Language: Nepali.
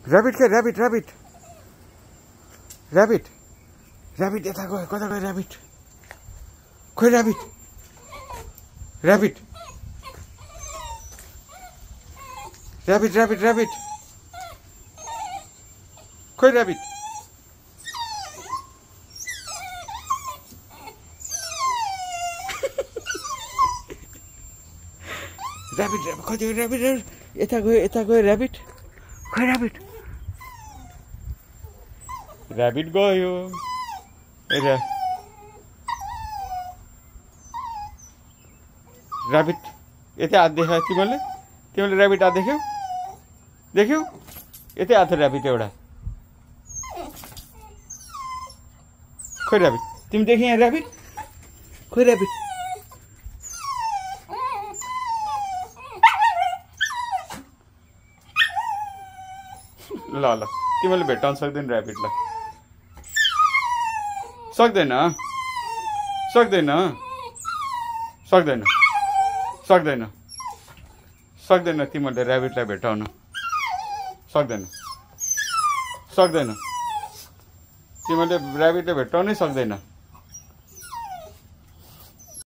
ऱ्याबिट के ऱ्याबिट ऱ्याबिट ऱ्याबिट ऱ्याबिट यता गयो कता गयो ऱ्याबिट खोइ rabbit rabbit rabbit rabbit rabbit खोइ ऱ्याबिट ऱ्याबिट कति ऱ्याबिट यता गयो ऱ्याबिट खोइ ऱ्याबिट ऱ्याबिट गयो ऱ्याबिट यतै हात देखायो तिमीले ऱ्याबिट हात देख्यौ यतै हात ऱ्याबिट एउटा खोइ ऱ्याबिट तिमी देख्यौ यहाँ ऱ्याबिट खोइ ऱ्याबिट ल ल तिमीले भेट्टाउन सक्दैन ऱ्याबिटलाई सक्दैन सक्दैन सक्दैन सक्दैन सक्दैन तिमीले ऱ्याबिटलाई भेट्टाउन सक्दैन सक्दैन तिमीले ऱ्याबिटलाई भेट्टाउनै सक्दैन